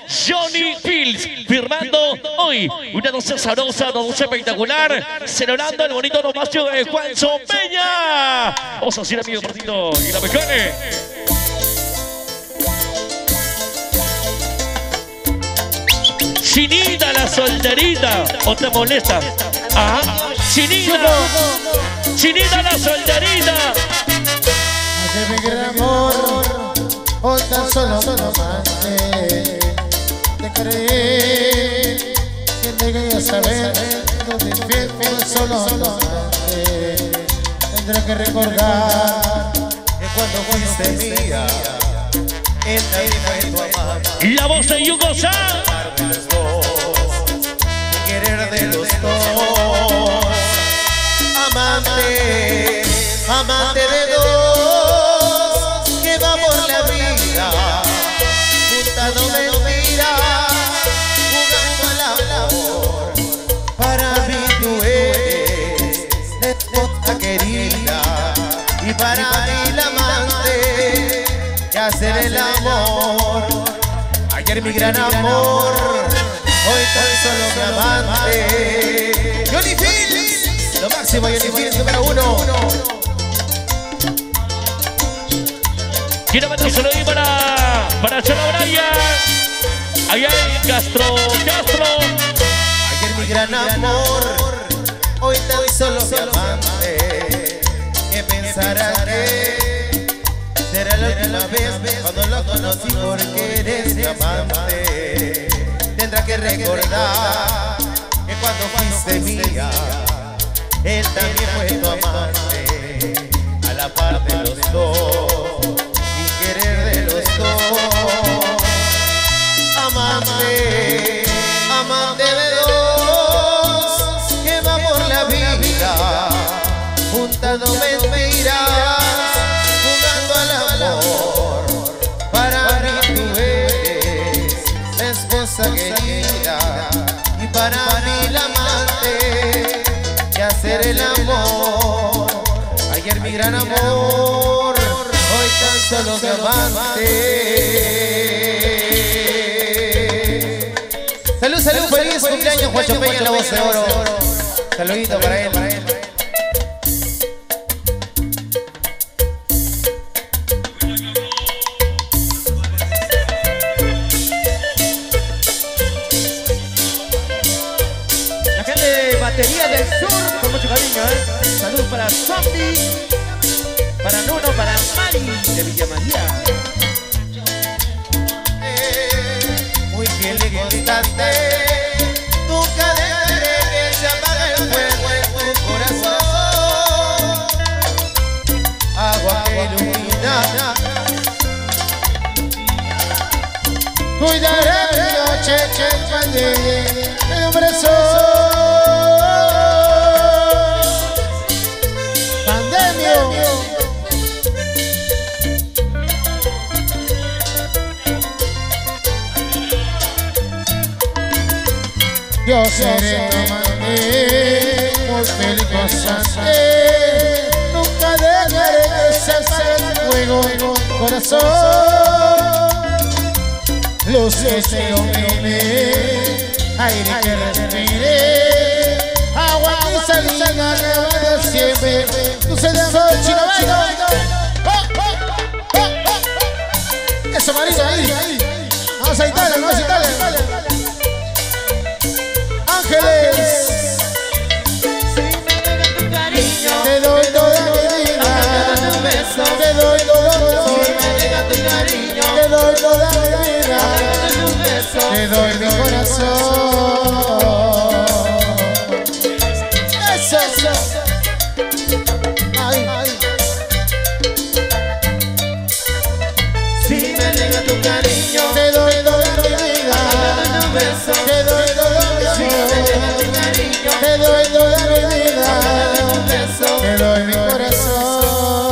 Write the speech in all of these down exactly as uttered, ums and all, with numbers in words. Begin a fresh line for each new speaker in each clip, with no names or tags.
Johnny Fields, firmando hoy una noche sabrosa, una noche espectacular, celebrando el bonito nomacio de Juancho Peña. Vamos a hacer amigo partito y la mejore. Chinita la solterita, ¿o te molesta? Ajá, Chinita, Chinita la solterita.
De mi gran amor, o tan solo me amaste. Te creí que llegué saber donde infiel fue solo me amaste. Tendré que recordar
que cuando fuiste mía, él también fue tu amante.
La voz de Yugo San.
De los dos, querer de los dos. Amante, amante de dos, que va por la vida, juntando mentiras, jugando al amor. Para mí tú eres esposa querida, y para mí la amante, que hacer el amor. Ayer mi gran amor, hoy tan solo mi amante. Johnny Fields, lo máximo, Johnny Fields, número uno.
Quiero metérselo ahí para, para Cholo Brian. Allá en Castro, Castro.
Ayer mi gran amor, hoy tan solo mi amante. Que pensará que será la última vez cuando lo conocí, porque eres mi amante. Tendrá que recordar que cuando fuiste mía, él también fue tu amante. A la par de los dos, y querer de los dos. Amante, amante de dos, que va por la vida, juntando mentiras, jugando al amor. Para mí tú eres la esposa querida, y para mí la amante, que hacer el amor. Ayer mi gran amor, hoy tan solo mi amante. Salud, salud, feliz cumpleaños Juancho Peña, la voz de oro. Saludito para él, para él.
La gente de Batería del Sur, con mucho cariño, ¿eh? Saludos para Zombie, para Nuno, para Mari de Villa María.
Muy fiel y constante, nunca dejaré que se apague el fuego en tu corazón. Agua que ilumina,
cuidaré mi noche, che, el hombre soy. Pandemia. Yo seré tu amante, muy feliz constante. Nunca dejaré que se apague el fuego en tu corazón. Luces que ilumine, aire que respire, agua que salina que vaya siempre. Luces de sol, chino bailo. Oh, oh, oh, oh. Eso, Marito, ahí. Vamos a Italia, vamos a Italia. Ángeles, te doy toda mi vida, te doy todo mi amor, te doy toda mi vida, te doy mi corazón. Eso, eso. Ay, ay.
si me llega tu cariño,
Te doy toda mi vida,
un beso.
te doy todo mi amor, te doy toda mi vida, te doy mi corazón.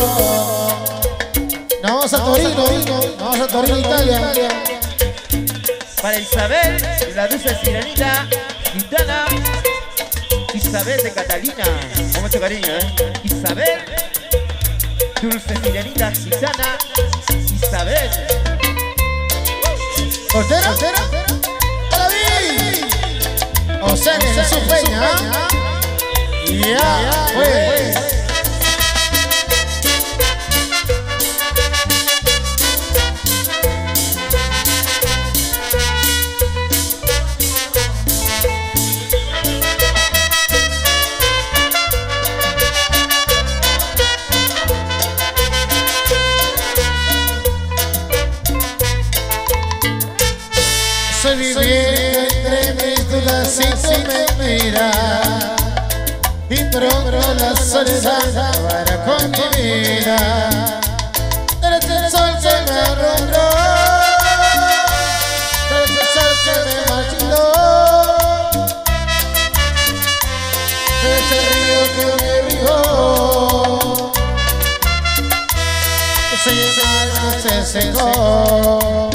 Nos vamos a Torino, nos vamos a Torino, Italia.
Para Isabel, la dulce sirenita gitana, Isabel de Catalina, con mucho cariño, ¿eh? Isabel, dulce sirenita gitana, Isabel.
¿Soltera? ¿Soltera? José Jesús Peña. Ya, pues. Soy viviendo entre mis dudas y tú me miras, y pronto la soledad acabará con mi vida. Eres el sol que me arrojó, eres el sol que me marchitó, eres el río que me rió, soy el mar que se secó.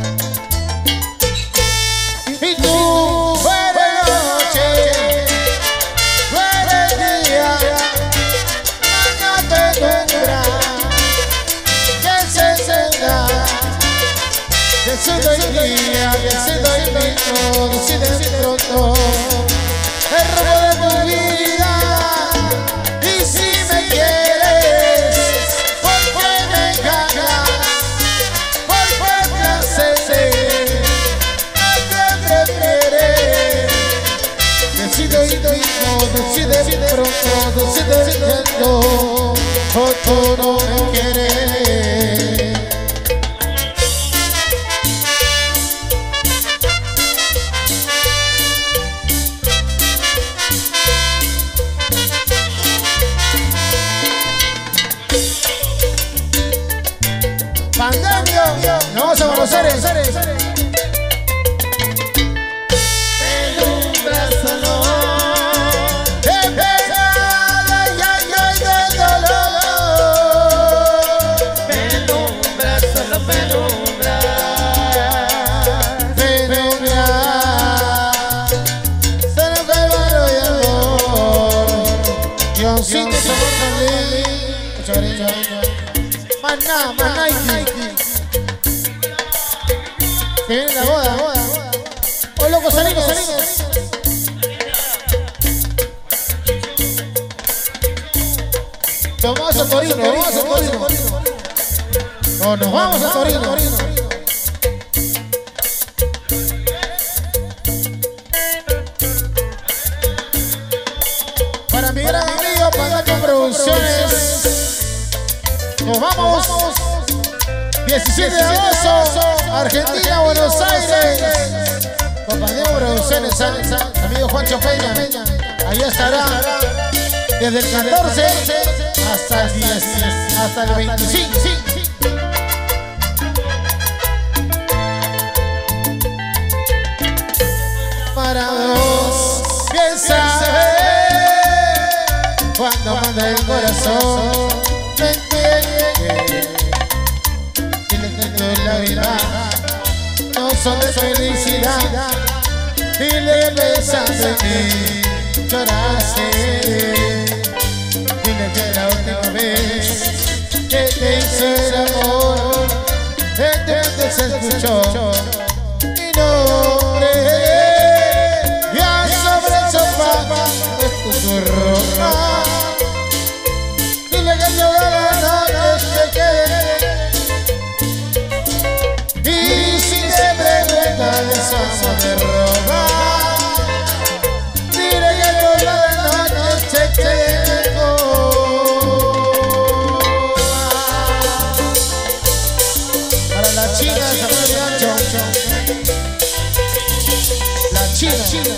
Decido el día, decido el minuto, decido el pronto el rumbo de tu vida. Y si me quieres, porque me engañas, porque placer, no te prefieres. Decido el minuto, decido el pronto, decido el viento, o tú no me quieres. Pandemia, nos vamos a conocer.
Penumbra solo
De pena, ay, ay, ay, de dolor.
Penumbra, solo penumbra.
Penumbra, se nos fue el barro y amor. Diosito, somos feliz. Maná, maná, que viene la boda, boda. Oh, loco, salimos, salimos. Nos vamos a Torino, vamos a Torino. No, nos vamos a Torino. Para mi gran amigo Panaco Producciones, nos vamos diecisiete de agosto, Argentina, Buenos Aires. Compañía Producciones, amigo Juancho Peña, ahí estará desde el catorce hasta el diez, hasta el veinticinco. Para dos, bien saber cuando manda el corazón, me entiende. La vida no son de felicidad, dile pensando en mí, lloraste. Dile que la última vez que te hice el amor, entonces se escuchó mi nombre. Ya sobre el sofá me susurró. Dile que toda la noche se quede. Y si te pregunta el sazo de roba, diré que toda la noche te dejo. Para la China, San Ancho, la China,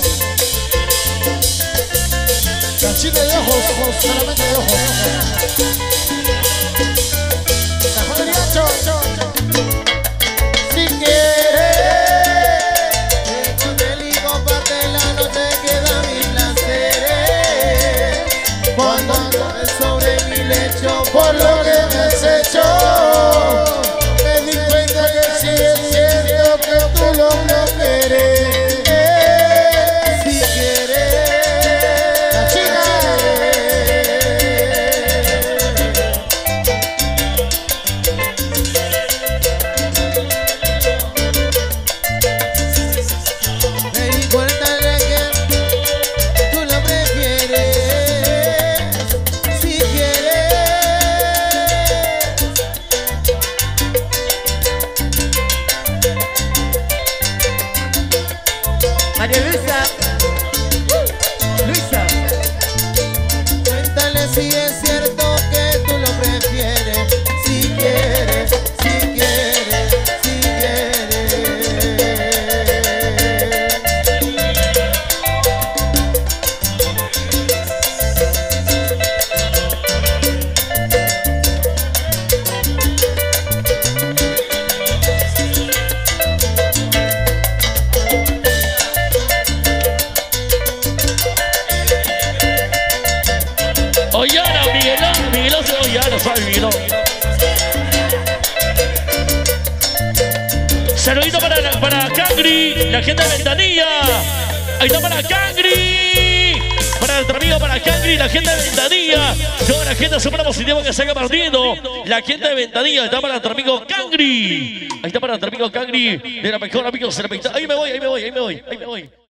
la China de ojos, solamente de ojos. San Ancho. Si quieres que con el higo patela no te queda mis placeres, cuando andas sobre mi lecho por lo que me has hecho, me di cuenta que sí es cierto que tú lo quieres. Si quieres, la chica,
María Luisa. Luisa.
Cuéntale si es cierto que tú lo prefieres. Si quieres, si quieres, si quieres.
Ollana, Miguelón, Miguelón de Ollana, sabe Miguelón. Saludito para, para Cangri, la gente de Ventanilla. Ahí está para Cangri. Para nuestro amigo, para Cangri, la gente de Ventanilla. Toda la gente súper positiva que salga partiendo. La gente de Ventanilla, está para nuestro amigo Cangri. Ahí está para nuestro amigo Cangri, de la mejor amigo. Ahí me voy, ahí me voy, ahí me voy, ahí me voy.